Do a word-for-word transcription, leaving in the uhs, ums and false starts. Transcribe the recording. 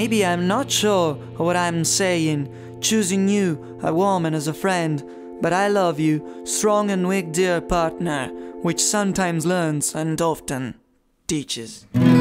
maybe I'm not sure what I'm saying, choosing you, a woman, as a friend, but I love you, strong and weak, dear partner, which sometimes learns and often teaches.